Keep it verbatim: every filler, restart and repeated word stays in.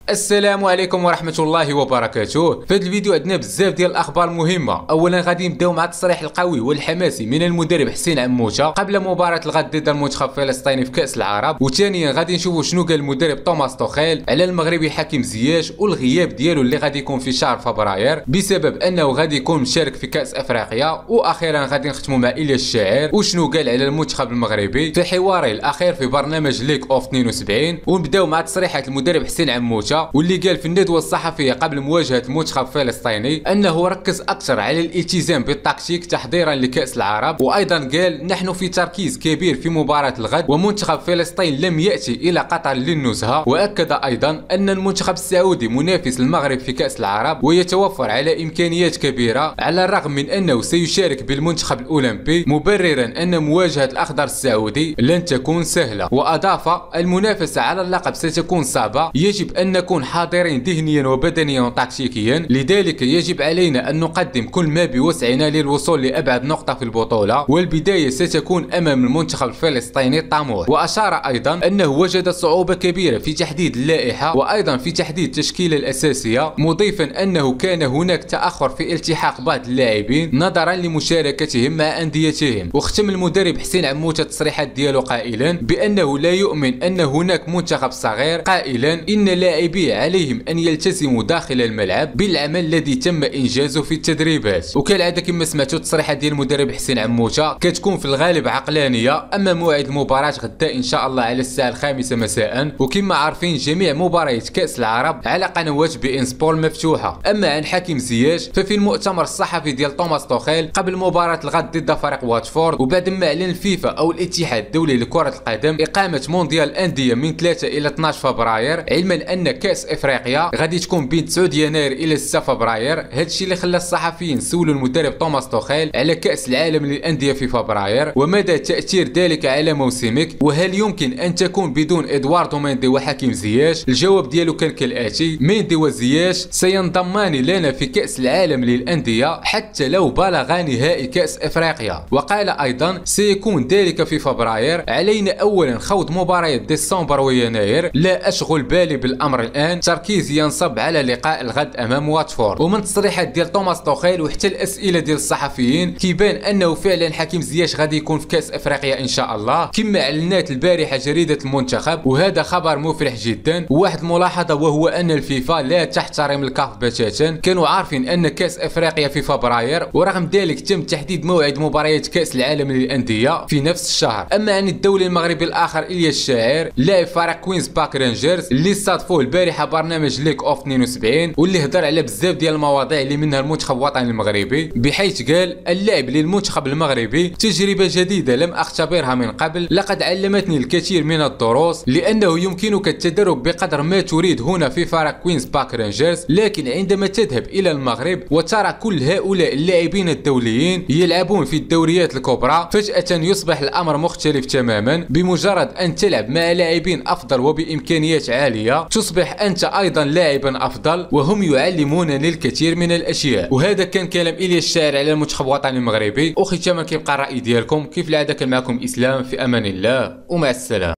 السلام عليكم ورحمة الله وبركاته. في هذا الفيديو عندنا بزاف ديال الاخبار مهمة. اولا غادي نبداو مع التصريح القوي والحماسي من المدرب حسين عموته قبل مباراة الغد ضد المنتخب الفلسطيني في كأس العرب، وثانيا غادي نشوفوا شنو قال المدرب توماس توخيل على المغربي حكيم زياش والغياب ديالو اللي غادي يكون في شهر فبراير بسبب انه غادي يكون مشارك في كأس افريقيا. واخيرا غادي نختموا مع إلياس الشاعر وشنو قال على المنتخب المغربي في حواره الاخير في برنامج ليك اوف اثنين وسبعين. ونبداو مع تصريحات المدرب حسين عموته واللي قال في الندوه الصحفيه قبل مواجهه المنتخب الفلسطيني انه ركز اكثر على الالتزام بالتكتيك تحضيرا لكاس العرب، وايضا قال نحن في تركيز كبير في مباراه الغد ومنتخب فلسطين لم ياتي الى قطر للنزهه. واكد ايضا ان المنتخب السعودي منافس المغرب في كاس العرب ويتوفر على امكانيات كبيره على الرغم من انه سيشارك بالمنتخب الاولمبي، مبررا ان مواجهه الاخضر السعودي لن تكون سهله. واضاف المنافسه على اللقب ستكون صعبه، يجب ان نكون حاضرين ذهنيا وبدنيا وتكتيكيا، لذلك يجب علينا ان نقدم كل ما بوسعنا للوصول لابعد نقطه في البطوله، والبدايه ستكون امام المنتخب الفلسطيني الطموح. واشار ايضا انه وجد صعوبه كبيره في تحديد اللائحه وايضا في تحديد التشكيله الاساسيه، مضيفا انه كان هناك تاخر في التحاق بعض اللاعبين نظرا لمشاركتهم مع انديتهم. واختم المدرب حسين عموته التصريحات ديالو قائلا بانه لا يؤمن ان هناك منتخب صغير، قائلا ان لاعبي عليهم ان يلتزموا داخل الملعب بالعمل الذي تم انجازه في التدريبات. وكالعاده كما سمعتوا التصريحات ديال المدرب حسين عموته كتكون في الغالب عقلانيه. اما موعد المباراه غدا ان شاء الله على الساعه الخامسه مساء، وكما عارفين جميع مباريات كاس العرب على قنوات بي ان سبور مفتوحه. اما عن حكيم زياش ففي المؤتمر الصحفي ديال توماس توخيل قبل مباراه الغد ضد فريق واتفورد وبعد ما اعلن الفيفا او الاتحاد الدولي لكره القدم اقامه مونديال الانديه من ثلاثة الى اثناش فبراير، علما ان كاس افريقيا غادي تكون بين تسعة يناير الى ستة فبراير. هادشي اللي خلى الصحفيين سولوا المدرب توماس توخيل على كاس العالم للانديه في فبراير ومدى تاثير ذلك على موسمك، وهل يمكن ان تكون بدون ادواردو ميندي وحكيم زياش. الجواب ديالو كان كالاتي: ميندي وزياش سينضمان لنا في كاس العالم للانديه حتى لو بلغ نهائي كاس افريقيا. وقال ايضا سيكون ذلك في فبراير، علينا اولا خوض مباريات ديسمبر ويناير، لا اشغل بالي بالامر الان، تركيزي ينصب على لقاء الغد امام واتفورد. ومن تصريحات ديال توماس توخيل وحتى الاسئله ديال الصحفيين كيبان انه فعلا حكيم زياش غادي يكون في كاس افريقيا ان شاء الله كما اعلنات البارحه جريده المنتخب، وهذا خبر مفرح جدا. وواحد الملاحظه وهو ان الفيفا لا تحترم الكاف بتاتا، كانوا عارفين ان كاس افريقيا في فبراير ورغم ذلك تم تحديد موعد مباريات كاس العالم للانديه في نفس الشهر. اما عن الدولي المغربي الاخر إلياس الشاعر لاعب فريق كوينز باك رينجرز اللي استضافوه البارحه برنامج ليك اوف اثنين وسبعين واللي هضر على بزاف ديال المواضيع اللي منها المنتخب الوطني المغربي، بحيث قال اللعب للمنتخب المغربي تجربه جديده لم اختبرها من قبل، لقد علمتني الكثير من الدروس لانه يمكنك التدرب بقدر ما تريد هنا في فريق كوينز باك رينجرز، لكن عندما تذهب الى المغرب وترى كل هؤلاء اللاعبين الدوليين يلعبون في الدوريات الكبرى فجأة يصبح الامر مختلف تماما. بمجرد ان تلعب مع لاعبين افضل وبامكانيات عاليه تصبح انت ايضا لاعبا افضل، وهم يعلمونني الكثير من الاشياء. وهذا كان كلام إلياس الشاعر على المنتخب الوطني المغربي. وختاما كيبقى الراي ديالكم كيف العاده. كان معكم اسلام، في امان الله ومع السلامه.